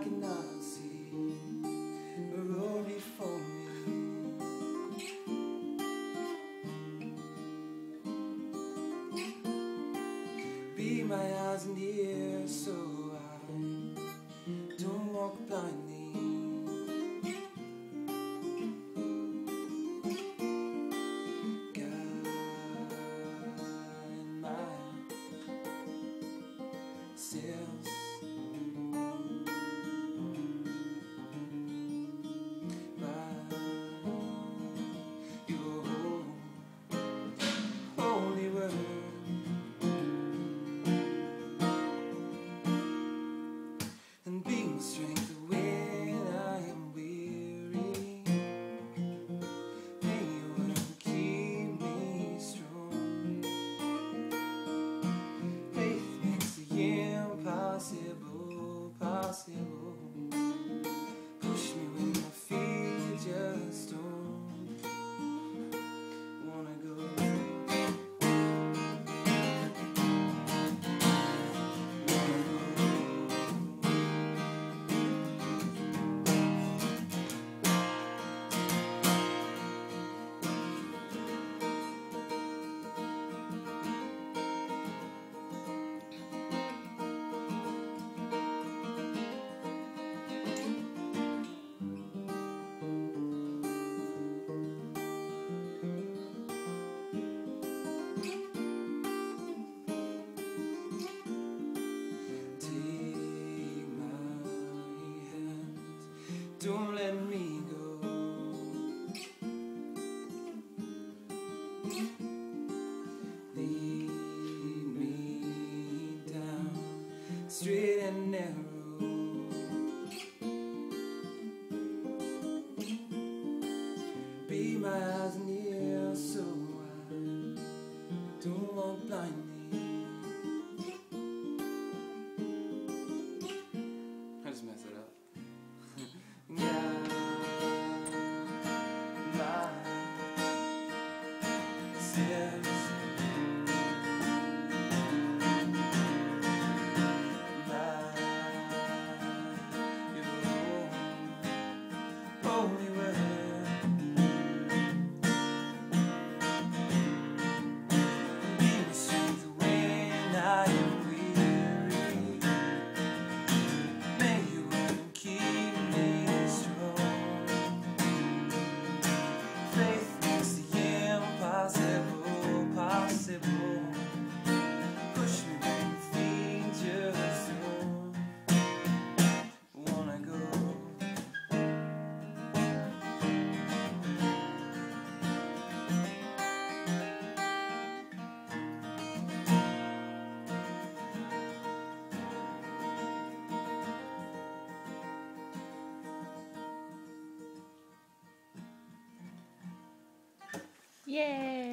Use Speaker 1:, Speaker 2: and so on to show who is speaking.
Speaker 1: cannot see a road before me. Be my eyes and ears so I don't walk blindly. Guide my steps. Holy word, and being strength when I am weary. May your word keep me strong. Faith makes the impossible possible. Push me when my feet just don't wanna go. Don't let me go. Lead me down, straight and narrow. Be my eyes and ears so I don't walk blindly. I just messed it up. Holy word, be my strength when I am weary. May your word keep me strong. Faith makes the impossible possible. Push me when my feet just don't wanna go.
Speaker 2: Yay!